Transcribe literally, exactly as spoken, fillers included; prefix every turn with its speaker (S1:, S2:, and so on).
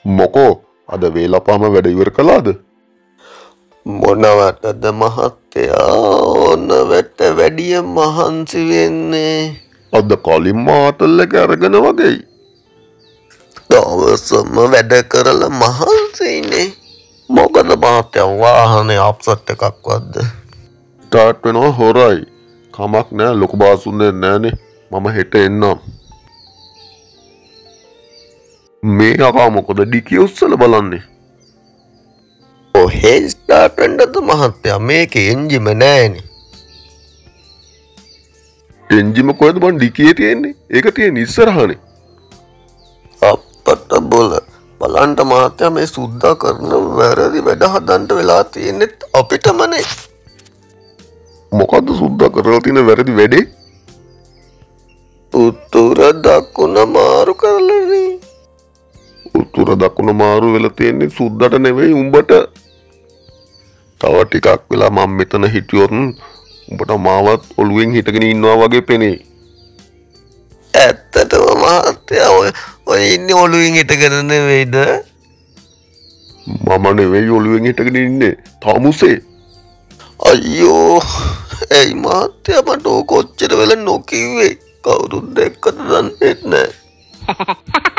S1: මොකෝ අද වේලපාම වැඩ ඉවර කළාද?
S2: මොනවටද මහත්තයා ඕන වැට වැඩිය මහන්සි වෙන්නේ?
S1: අද කලින් මාතල් එක අරගෙන වගේයි.
S2: දවසම වැඩ කරලා මහන්සිනේ. මොකද මහත්තයා වාහනේ අප්සෙට් එකක් වද්ද?
S1: ස්ටාර්ට් වෙනවා හොරයි. කමක් නෑ ලොකු බාසුන්නේ නෑනේ. මම හෙට එන්නම්. මේ අකා මොකද ඩිකිය උස්සලා බලන්නේ?
S2: ඔහේ ස්ටාර්ට් වෙන්නද මහත්තයා? මේකේ එන්ජිම නෑනේ.
S1: එන්ජිම කොහෙද බං ඩිකියේ තියෙන්නේ? ඒක තියෙන්නේ ඉස්සරහනේ.
S2: අප්පට බොල බලන්න මහත්තයා මේ සුද්දා කරන වැරදි වැඩ හදන්න වෙලා තියෙන්නේ අපිටමනේ.
S1: මොකද්ද සුද්දා කරලා තියෙන වැරදි වැඩේ?
S2: උතුර දකුණ මාරු කරලානේ.
S1: උතුර දකුණ මාරු වෙලා තියෙන්නේ සුද්දට නෙවෙයි උඹට. තව ටිකක් වෙලා මම මෙතන හිටියොත් උඹට මාවත් ඔළුවෙන් හිටගෙන ඉන්නවා වගේ පෙනේ.
S2: ඇත්තටම මහත්තයා ඔය ඔය ඉන්නේ ඔළුවෙන් හිටගෙන නෙවෙයිද?
S1: මම නෙවෙයි ඔළුවෙන් හිටගෙන ඉන්නේ. තාමුසේ.
S2: අයියෝ එයි මහත්තයා මට කොච්චර වෙලා නොකිව්වේ? කවුරුත් දැක්කද දන්නේ නැහැ.